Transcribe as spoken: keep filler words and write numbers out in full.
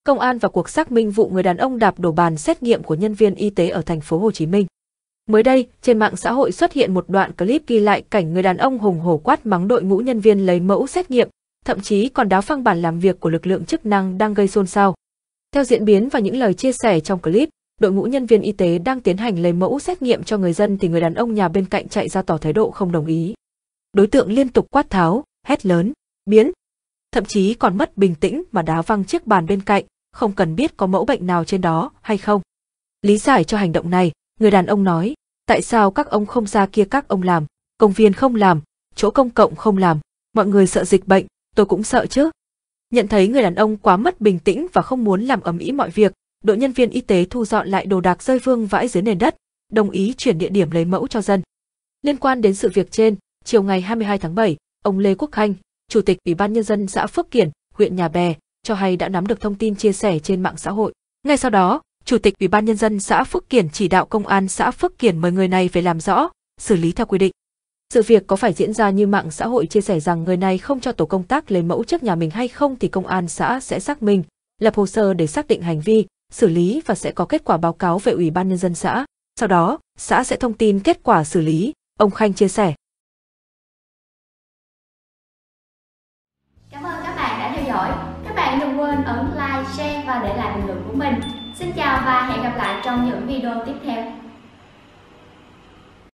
Công an vào cuộc xác minh vụ người đàn ông đạp đổ bàn xét nghiệm của nhân viên y tế ở thành phố Hồ Chí Minh. Mới đây, trên mạng xã hội xuất hiện một đoạn clip ghi lại cảnh người đàn ông hùng hổ quát mắng đội ngũ nhân viên lấy mẫu xét nghiệm, thậm chí còn đáo phăng bản làm việc của lực lượng chức năng đang gây xôn xao. Theo diễn biến và những lời chia sẻ trong clip, đội ngũ nhân viên y tế đang tiến hành lấy mẫu xét nghiệm cho người dân thì người đàn ông nhà bên cạnh chạy ra tỏ thái độ không đồng ý. Đối tượng liên tục quát tháo, hét lớn, biến, thậm chí còn mất bình tĩnh mà đá văng chiếc bàn bên cạnh, không cần biết có mẫu bệnh nào trên đó hay không. Lý giải cho hành động này, người đàn ông nói, tại sao các ông không ra kia các ông làm, công viên không làm, chỗ công cộng không làm, mọi người sợ dịch bệnh, tôi cũng sợ chứ. Nhận thấy người đàn ông quá mất bình tĩnh và không muốn làm ầm ĩ mọi việc, đội nhân viên y tế thu dọn lại đồ đạc rơi vương vãi dưới nền đất, đồng ý chuyển địa điểm lấy mẫu cho dân. Liên quan đến sự việc trên, chiều ngày hai mươi hai tháng bảy, ông Lê Quốc Khanh, Chủ tịch Ủy ban Nhân dân xã Phước Kiển, huyện Nhà Bè, cho hay đã nắm được thông tin chia sẻ trên mạng xã hội. Ngay sau đó, Chủ tịch Ủy ban Nhân dân xã Phước Kiển chỉ đạo công an xã Phước Kiển mời người này về làm rõ, xử lý theo quy định. Sự việc có phải diễn ra như mạng xã hội chia sẻ rằng người này không cho tổ công tác lấy mẫu trước nhà mình hay không thì công an xã sẽ xác minh, lập hồ sơ để xác định hành vi, xử lý và sẽ có kết quả báo cáo về Ủy ban Nhân dân xã. Sau đó, xã sẽ thông tin kết quả xử lý, ông Khanh chia sẻ. Cảm ơn các bạn đã theo dõi. Các bạn đừng quên ấn like, share và để lại bình luận của mình. Xin chào và hẹn gặp lại trong những video tiếp theo.